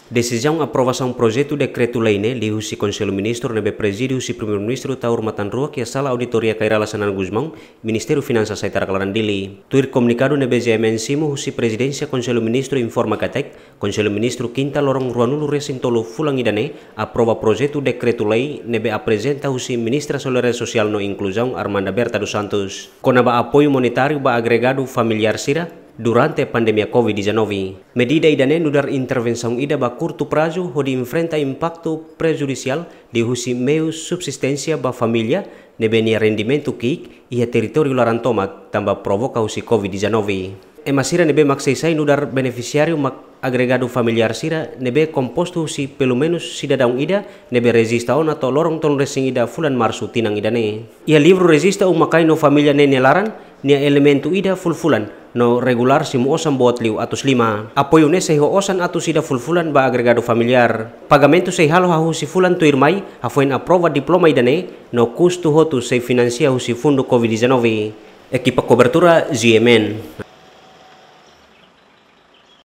Decisão aprovação projeto decreto-lei li husi Conselho Ministro nebe presidiu husi Primeiro-Ministro Taur Matanrua que a sala auditoria Kairala Sanan Guzmão, Ministério Finanças Saitara Clarandili. Tuir comunicado nebe GMN Simo husi Presidência Conselho Ministro informa katek, Conselho Ministro Quinta Lorong Ruanulu Resintolo Fulangidane aprova projeto decreto-lei nebe apresenta husi Ministra Solidariedade Social no Inclusão Armanda Berta dos Santos. Konaba apoio monetário ba agregado familiar sira durante a pandemia Covid-19. Medida idane nudar intervenção ida ba curto prazo hodi enfrenta impacto prejudicial de husi meio subsistência ba família nebenia rendimento kik ia território larantomak tambah provoca husi Covid-19. Emasira nebe maksesai nudar beneficiário mak agregado familiar sira nebe composto husi pelo menos cidadão ida nebe resista on atau lorong ton resing ida fulan março tinang idane. Ia livro resista makai no família nene laran nia elementu ida fulfulan no regular simu osan buat liu atus 5. Apoio ne seho osan atus ida fulfulan ba agregado familiar. Pagamento sei halo ha husi fulan tu irmai hafoin aprova diploma idane no custo hotu sei financia husi fundo Covid-19. Equipa cobertura GMN.